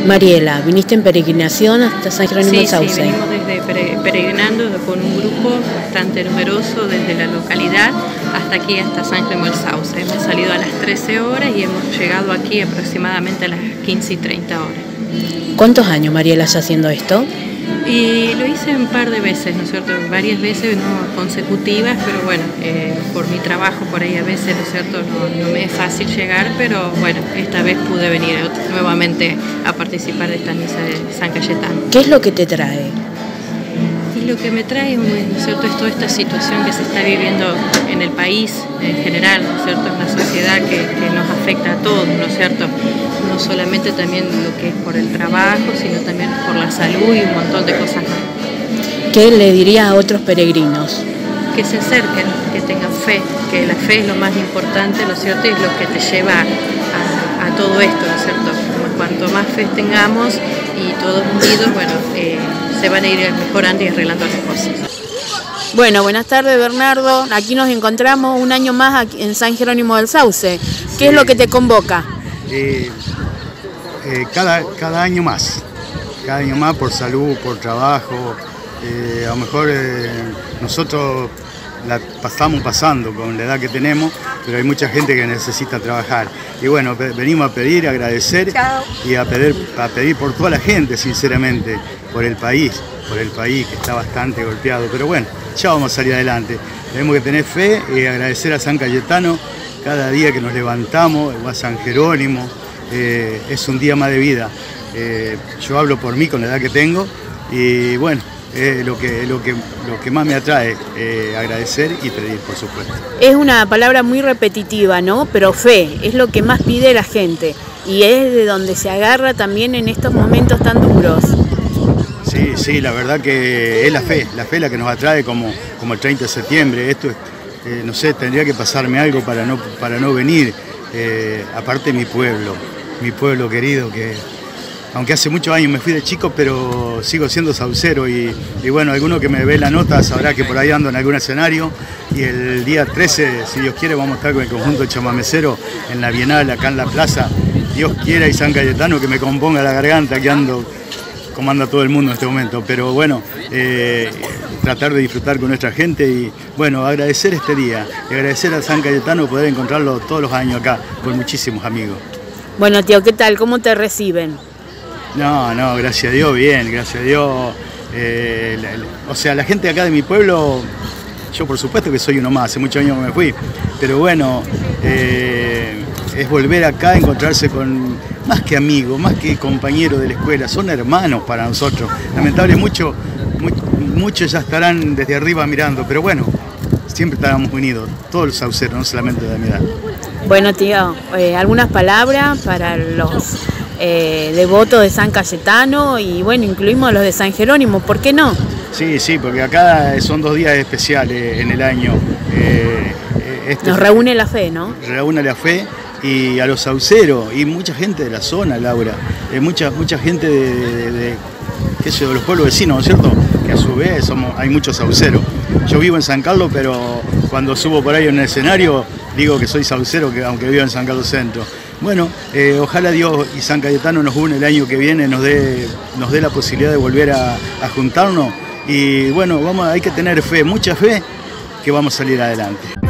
Mariela, viniste en peregrinación hasta San Jerónimo del Sauce. Sí, venimos desde peregrinando con un grupo bastante numeroso desde la localidad hasta aquí, hasta San Jerónimo del Sauce. Hemos salido a las 13 horas y hemos llegado aquí aproximadamente a las 15:30 horas. ¿Cuántos años, Mariela, estás haciendo esto? Y lo hice un par de veces, ¿no es cierto? Varias veces, no consecutivas, pero bueno, por mi trabajo por ahí a veces, ¿no es cierto? No me es fácil llegar, pero bueno, esta vez pude venir nuevamente a participar de esta misa de San Cayetano. ¿Qué es lo que te trae? Y lo que me trae, ¿no es cierto?, es toda esta situación que se está viviendo en el país en general, ¿no es cierto?, es una sociedad que nos afecta a todos, ¿no es cierto?, no solamente también lo que es por el trabajo, sino también por la salud y un montón de cosas más. ¿Qué le dirías a otros peregrinos? Que se acerquen, que tengan fe, que la fe es lo más importante, ¿no es cierto?, y es lo que te lleva a todo esto, ¿no es cierto?, cuanto más fe tengamos y todos unidos, bueno, se van a ir mejorando y arreglando las cosas. Bueno, buenas tardes, Bernardo. Aquí nos encontramos un año más aquí en San Jerónimo del Sauce. ¿Qué es lo que te convoca? Cada año más por salud, por trabajo. A lo mejor nosotros la estamos pasando con la edad que tenemos, pero hay mucha gente que necesita trabajar. Y bueno, venimos a pedir, a agradecer y a pedir por toda la gente, sinceramente, por el país que está bastante golpeado. Pero bueno, ya vamos a salir adelante. Tenemos que tener fe y agradecer a San Cayetano cada día que nos levantamos, o a San Jerónimo. Es un día más de vida. Yo hablo por mí con la edad que tengo y bueno, lo que más me atrae, agradecer y pedir, por supuesto. Es una palabra muy repetitiva, ¿no? Pero fe, es lo que más pide la gente y es de donde se agarra también en estos momentos tan duros. Sí, la verdad que es la fe la que nos atrae como el 30 de septiembre. Esto, no sé, tendría que pasarme algo para no venir. Aparte mi pueblo querido, que aunque hace muchos años me fui de chico, pero sigo siendo saucero y bueno, alguno que me ve la nota sabrá que por ahí ando en algún escenario y el día 13, si Dios quiere, vamos a estar con el conjunto chamamecero en la Bienal, acá en la plaza. Dios quiera y San Cayetano que me componga la garganta, que ando como anda todo el mundo en este momento, pero bueno, tratar de disfrutar con nuestra gente y bueno, agradecer este día, agradecer a San Cayetano poder encontrarlo todos los años acá, con muchísimos amigos. Bueno, tío, ¿qué tal? ¿Cómo te reciben? No, gracias a Dios, bien, gracias a Dios. O sea, la gente acá de mi pueblo, yo por supuesto que soy uno más, hace muchos años que me fui, pero bueno, es volver acá a encontrarse con, más que amigos, más que compañeros de la escuela, son hermanos para nosotros. Lamentablemente muchos ya estarán desde arriba mirando, pero bueno, siempre estábamos unidos, todos los sauceros, no solamente de mi edad. Bueno, tío, algunas palabras para los devotos de San Cayetano y bueno, incluimos a los de San Jerónimo, ¿por qué no? Sí, porque acá son 2 días especiales en el año. Nos reúne la fe, ¿no? Reúne la fe y a los sauceros y mucha gente de la zona, Laura, mucha gente de los pueblos vecinos, ¿no es cierto? Que a su vez hay muchos sauceros. Yo vivo en San Carlos, pero cuando subo por ahí en el escenario digo que soy saucero, aunque vivo en San Carlos Centro. Bueno, ojalá Dios y San Cayetano nos une el año que viene, nos dé la posibilidad de volver a juntarnos y bueno, hay que tener fe, mucha fe, que vamos a salir adelante.